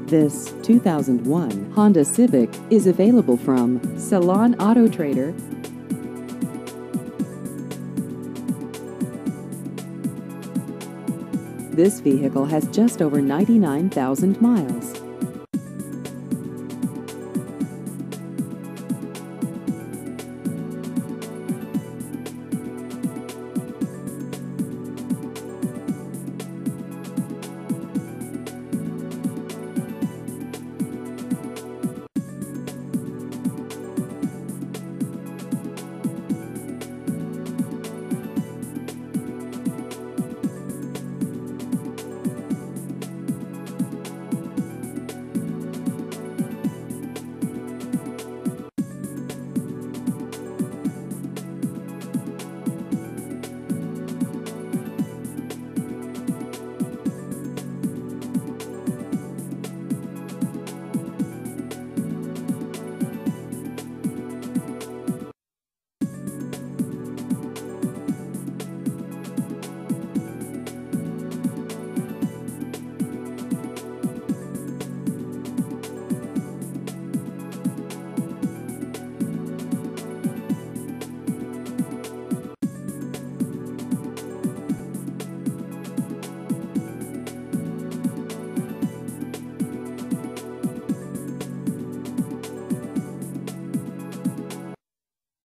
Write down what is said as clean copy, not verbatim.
This 2001 Honda Civic is available from Ceylon Auto Trader. This vehicle has just over 99,000 miles.